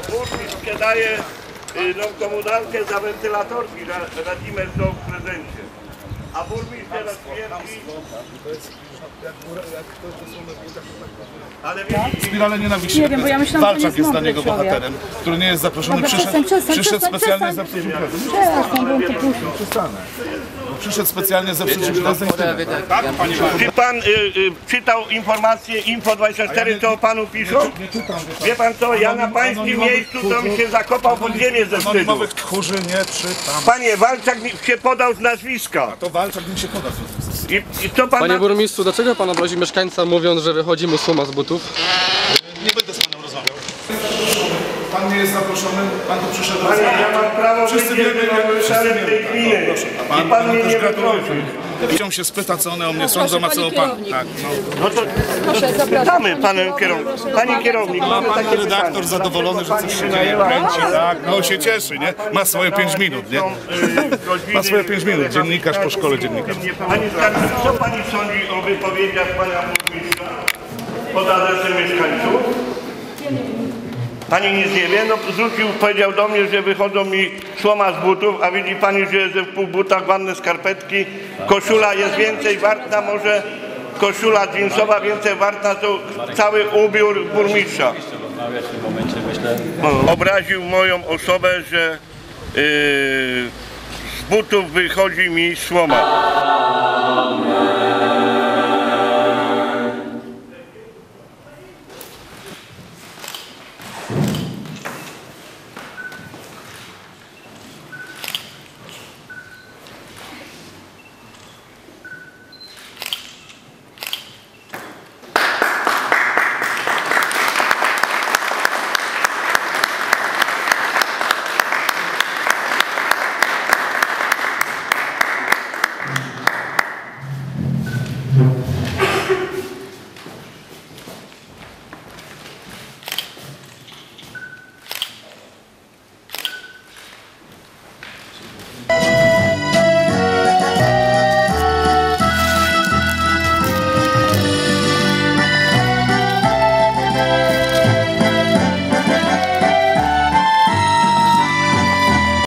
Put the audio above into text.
burmistrz sprzedaje komunalkę za wentylatorki, Radzimę są w prezencie. A burmistrz teraz twierdzi... Ale Spirale nienawiści. Nie wiem, bo ja myślałam, że Walczak nie jest jest dla niego mądry bohaterem, który nie jest zaproszony. Przyszedł specjalnie zepsuć imprezę. Przyszedł specjalnie zepsuć imprezę. Czy pan czytał informacje Info24, co o panu piszą? Wie pan co, ja na pańskim miejscu to mi się zakopał pod ziemię ze wstydu. Anonimowych tchórzy nie czytam. Panie, Walczak się podał z nazwiska. To Walczak nim się poda. I co pan... Panie burmistrzu, dlaczego pan obraził mieszkańca, mówiąc, że wychodzi mu suma z butów? Nie będę z panem rozmawiał. Pan nie jest zaproszony, pan tu przyszedł Panie, ja mam prawo Wszyscy być wiemy, marszałek tej gminy. I pan mnie nie wyprosi. Chciał się spytać, co one o mnie sądzą, a co o pan. Tak, No to pytamy panem kierownikiem. Panie kierownik, mamy Pan takie redaktor pytanie. zadowolony, że coś się dzieje, kręci, tak, no się cieszy, nie? Ma swoje 5 minut, nie? Ma swoje 5 minut, dziennikarz po szkole dziennikarz. Pani skarbnik, co pani sądzi o wypowiedziach pana burmistrza pod adresem mieszkańców? Pani nic nie wie? No powiedział do mnie, że wychodzą mi słoma z butów, a widzi pani, że jestem w pół butach, ładne skarpetki, koszula jest więcej warta, może koszula jeansowa więcej warta, to cały ubiór burmistrza. Obraził moją osobę, że z butów wychodzi mi słoma.